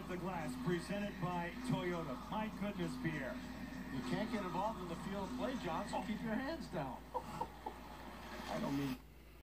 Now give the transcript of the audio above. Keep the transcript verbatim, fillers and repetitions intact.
the glass, presented by Toyota. My goodness, Pierre. You can't get involved in the field of play, John, so keep your hands down. I don't mean...